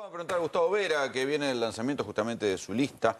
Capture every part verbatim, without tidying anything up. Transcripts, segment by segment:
vamos a preguntar a Gustavo Vera, que viene el lanzamiento justamente de su lista.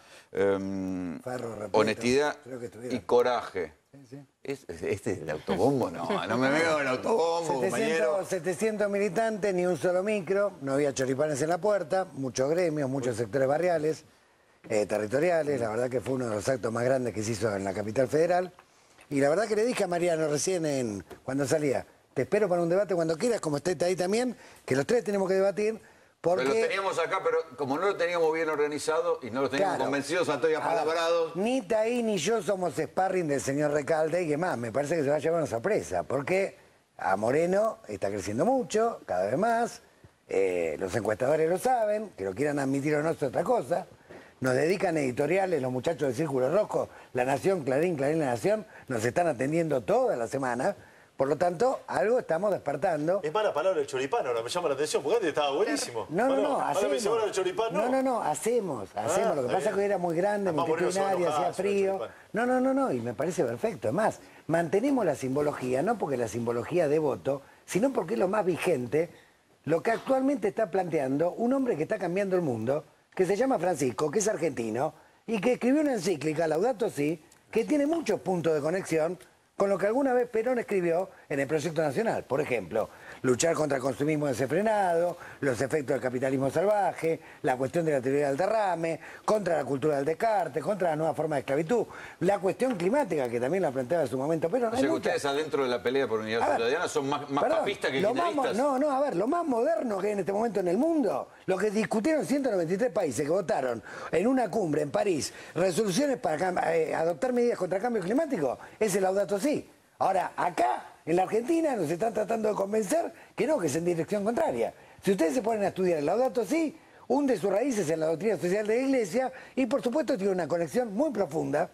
Um, Ferro, repito, honestidad que y coraje. Sí, sí. ¿Es, ¿Este es el autobombo? No, no me veo el autobombo, compañero. setecientos militantes, ni un solo micro, no había choripanes en la puerta, muchos gremios, muchos sectores barriales, eh, territoriales. La verdad que fue uno de los actos más grandes que se hizo en la capital federal. Y la verdad que le dije a Mariano recién en, cuando salía, te espero para un debate cuando quieras, como esté ahí también, que los tres tenemos que debatir. Porque... Pero lo teníamos acá, pero como no lo teníamos bien organizado y no lo teníamos claro, convencidos, Antonio apalabrados. Ni Taí ni yo somos sparring del señor Recalde, y que más, me parece que se va a llevar una sorpresa, porque a Moreno está creciendo mucho, cada vez más, eh, los encuestadores lo saben, que lo quieran admitir o no es otra cosa. Nos dedican editoriales, los muchachos del Círculo Rojo, La Nación, Clarín, Clarín, La Nación, nos están atendiendo toda la semana. Por lo tanto, algo estamos despertando. Es mala palabra el choripán, ahora me llama la atención, porque antes estaba buenísimo. No, no, no, ahora hacemos. me dice, ahora el choripán, no. No, no, no, hacemos, hacemos. Ah, Lo que pasa es que era muy grande, multitudinario, hacía frío. No, no, no, no, y me parece perfecto. Además, mantenemos la simbología, no porque la simbología de voto, sino porque es lo más vigente, lo que actualmente está planteando un hombre que está cambiando el mundo, que se llama Francisco, que es argentino, y que escribió una encíclica, Laudato Si, que tiene muchos puntos de conexión con lo que alguna vez Perón escribió en el Proyecto Nacional. Por ejemplo, luchar contra el consumismo desenfrenado, los efectos del capitalismo salvaje, la cuestión de la teoría del derrame, contra la cultura del descarte, contra la nueva forma de esclavitud, la cuestión climática, que también la planteaba en su momento Perón. O sea que ustedes adentro de la pelea por unidad ciudadana son más, más perdón, papistas que lo kirchneristas. más, no, no, a ver, lo más moderno que hay en este momento en el mundo, lo que discutieron ciento noventa y tres países que votaron en una cumbre en París, resoluciones para eh, adoptar medidas contra el cambio climático, es el Laudato Si. Ahora, acá, en la Argentina, nos están tratando de convencer que no, que es en dirección contraria. Si ustedes se ponen a estudiar el Laudato Si, hunde sus raíces en la doctrina social de la Iglesia y, por supuesto, tiene una conexión muy profunda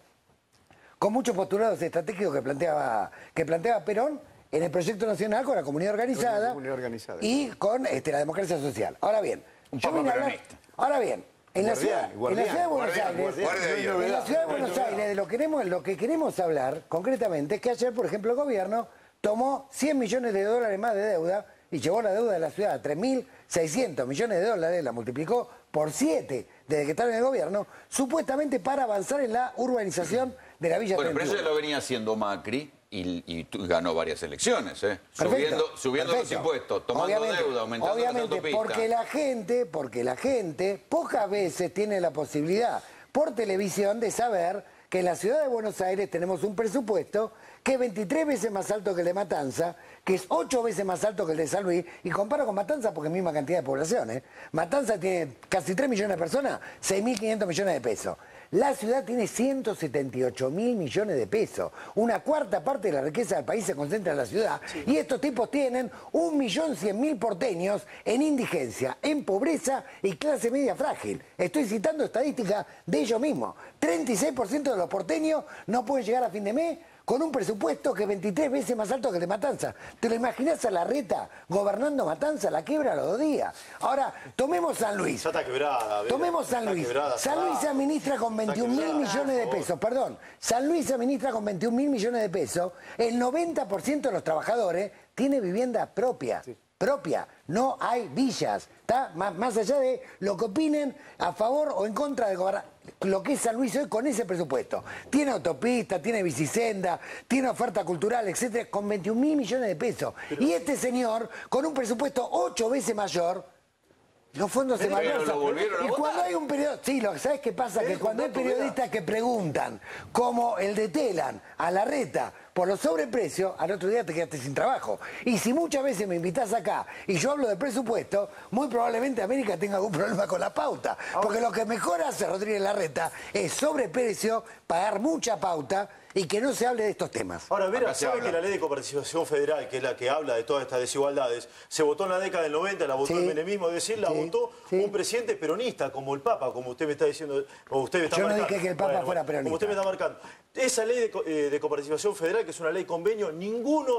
con muchos postulados estratégicos que planteaba, que planteaba Perón en el Proyecto Nacional con la comunidad organizada, la comunidad organizada y con este, la democracia social. Ahora bien, Un yo vine a hablar, ahora bien, en la, ciudad, en la ciudad de Buenos Aires, en la ciudad de Buenos Aires, de lo que queremos, lo que queremos hablar concretamente es que ayer, por ejemplo, el gobierno tomó cien millones de dólares más de deuda y llevó la deuda de la ciudad a tres mil seiscientos millones de dólares, la multiplicó por siete desde que está en el gobierno, supuestamente para avanzar en la urbanización de la Villa Bueno, treinta y uno. pero eso lo venía haciendo Macri y, y ganó varias elecciones, ¿eh? Perfecto, subiendo subiendo perfecto. los impuestos, tomando obviamente, deuda, aumentando obviamente, las autopistas. porque la gente, porque la gente pocas veces tiene la posibilidad por televisión de saber que en la ciudad de Buenos Aires tenemos un presupuesto que es veintitrés veces más alto que el de Matanza, que es ocho veces más alto que el de San Luis, y comparo con Matanza porque es misma cantidad de población, ¿eh? Matanza tiene casi tres millones de personas, seis mil quinientos millones de pesos. La ciudad tiene ciento setenta y ocho mil millones de pesos. Una cuarta parte de la riqueza del país se concentra en la ciudad. Sí. Y estos tipos tienen un millón cien mil porteños en indigencia, en pobreza y clase media frágil. Estoy citando estadísticas de ellos mismos. treinta y seis por ciento de los porteños no pueden llegar a fin de mes con un presupuesto que es veintitrés veces más alto que el de Matanza. ¿Te lo imaginás a Larreta gobernando Matanza? La quiebra a los dos días. Ahora, tomemos San Luis. Ya está quebrada. Tomemos San Luis. Quebrada, San Luis se administra con veintiún mil millones de pesos. Perdón. San Luis se administra con veintiún mil millones de pesos. El noventa por ciento de los trabajadores tiene vivienda propia. Sí. Propia. No hay villas. ¿Está? Más, más allá de lo que opinen a favor o en contra de gobernar. Lo que es San Luis hoy con ese presupuesto. Tiene autopista, tiene bicisenda, tiene oferta cultural, etcétera, con veintiún mil millones de pesos. Pero... Y este señor, con un presupuesto ocho veces mayor, los fondos se malversan. Y cuando hay un periodista, sí, lo, ¿sabes qué pasa? Que cuando hay periodistas que preguntan, como el de Telan, a Larreta, por los sobreprecios, al otro día te quedaste sin trabajo. Y si muchas veces me invitás acá y yo hablo de presupuesto, muy probablemente América tenga algún problema con la pauta. Porque lo que mejor hace Rodríguez Larreta es sobreprecio, pagar mucha pauta y que no se hable de estos temas. Ahora, Vera, ¿sabe que la ley de coparticipación federal, que es la que habla de todas estas desigualdades, se votó en la década del noventa, la votó sí, el menemismo, es decir, la sí, votó sí. un presidente peronista, como el Papa, como usted me está diciendo, o usted me está Yo marcando. no dije que el Papa bueno, fuera peronista. Como usted me está marcando. Esa ley de, eh, de coparticipación federal, que es una ley convenio, ninguno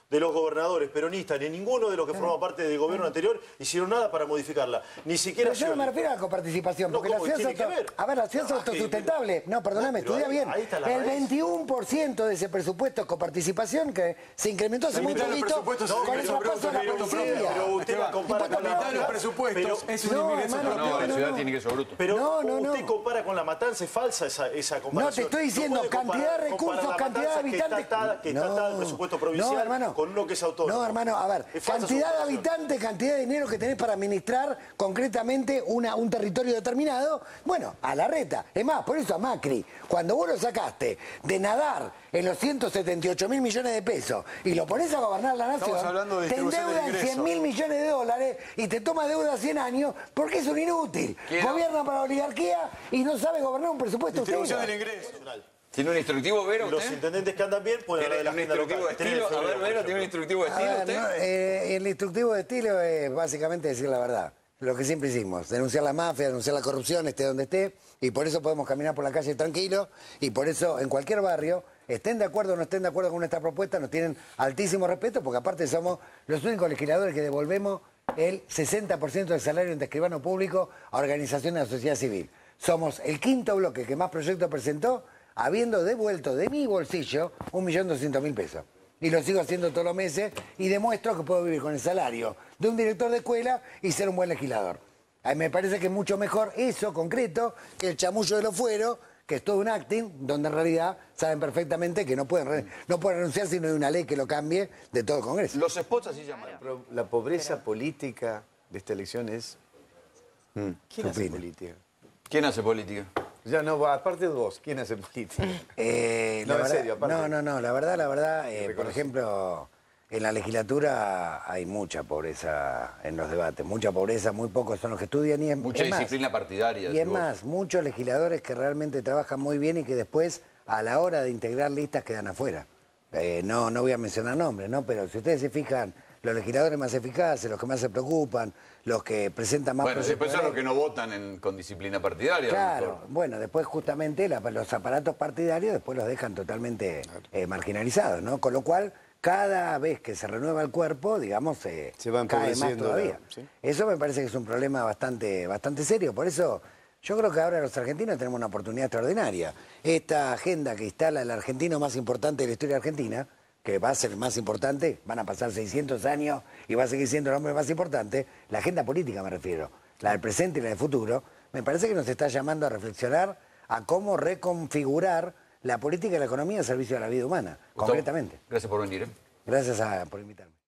de los gobernadores peronistas, ni ninguno de los que formaban parte del gobierno anterior hicieron nada para modificarla. Ni siquiera... Pero yo no me refiero a la coparticipación, No, porque la ¿cómo? ciudad es Tiene que auto- ver. A ver, la ciudad es No, autosustentable. No, perdóname, pero estudia ahí- bien. ahí está la El raíz. veintiuno por ciento de ese presupuesto es coparticipación que se incrementó hace La muy mitad de los poquito presupuestos con se el incrementó, traspaso de la pero- policía. Pero usted la compara Impuesto con la La mitad de los matanza. presupuestos Pero- es un No, ingreso hermano, propio. No, la no, ciudad no. tiene ingreso bruto. Pero No, no, no. usted compara con la matanza, es falsa esa, esa No, te comparación. estoy diciendo puede comparar- cantidad de comparar recursos, la cantidad de matanza habitantes. Que está atada, que está atada al presupuesto provincial no, hermano. con uno que es autónomo. No, hermano, a ver, Es falsa su cantidad de comparación. habitantes, cantidad de dinero que tenés para administrar concretamente una, un territorio determinado, bueno, a la reta. Es más, por eso a Macri, cuando vos lo sacaste de nadar en los ciento setenta y ocho mil millones de pesos y lo pones a gobernar la nación, Estamos hablando de te distribución de endeuda en ingresos. cien mil millones de dólares y te toma deuda cien años porque es un inútil. ¿Quién no? Gobierna para la oligarquía y no sabe gobernar un presupuesto. Distribución entero. del ingreso. ¿Tiene un instructivo, Vero, Los usted? intendentes que andan bien pueden hablar de la ¿Tiene un agenda instructivo de local. Tiene estilo? el A ver, febrero, Vero, por ¿tiene un ejemplo. instructivo de A estilo ver, usted? no, eh, el instructivo de estilo es básicamente decir la verdad. Lo que siempre hicimos, denunciar la mafia, denunciar la corrupción, esté donde esté, y por eso podemos caminar por la calle tranquilo, y por eso en cualquier barrio, estén de acuerdo o no estén de acuerdo con nuestra propuesta, nos tienen altísimo respeto, porque aparte somos los únicos legisladores que devolvemos el sesenta por ciento del salario entre escribano público a organizaciones de la sociedad civil. Somos el quinto bloque que más proyectos presentó, habiendo devuelto de mi bolsillo un millón doscientos mil pesos. Y lo sigo haciendo todos los meses y demuestro que puedo vivir con el salario de un director de escuela y ser un buen legislador. A mí me parece que es mucho mejor eso concreto que el chamullo de los fueros, que es todo un acting, donde en realidad saben perfectamente que no pueden, re- no pueden renunciar si no hay una ley que lo cambie de todo el Congreso. Los spots así llaman. Pero la pobreza política de esta elección es... ¿Quién hace supina. política? ¿Quién hace política? Ya no, aparte de vos, ¿quién hace política? Eh, No, la en verdad- serio, aparte. No, no, no, la verdad, la verdad, eh, por reconoce. ejemplo, en la legislatura hay mucha pobreza en los debates, mucha pobreza, muy pocos son los que estudian y es, Mucha es más, disciplina partidaria. y es decís vos. más, muchos legisladores que realmente trabajan muy bien y que después, a la hora de integrar listas, quedan afuera. Eh, no, no voy a mencionar nombres, ¿no? Pero si ustedes se fijan, los legisladores más eficaces, los que más se preocupan, los que presentan más Bueno, proyectos después de son los ley. que no votan en- con disciplina partidaria. a lo Claro, mejor. bueno, después justamente la- los aparatos partidarios después los dejan totalmente eh, marginalizados, ¿no? Con lo cual, cada vez que se renueva el cuerpo, digamos, eh, Se va cae más empobreciendo la- todavía. ¿sí? Eso me parece que es un problema bastante, bastante serio. Por eso, yo creo que ahora los argentinos tenemos una oportunidad extraordinaria. Esta agenda que instala el argentino más importante de la historia argentina, que va a ser el más importante, van a pasar seiscientos años y va a seguir siendo el hombre más importante, la agenda política me refiero, la del presente y la del futuro, me parece que nos está llamando a reflexionar a cómo reconfigurar la política y la economía al servicio de la vida humana, Gustavo, concretamente. Gracias por venir. ¿eh? Gracias a- por invitarme.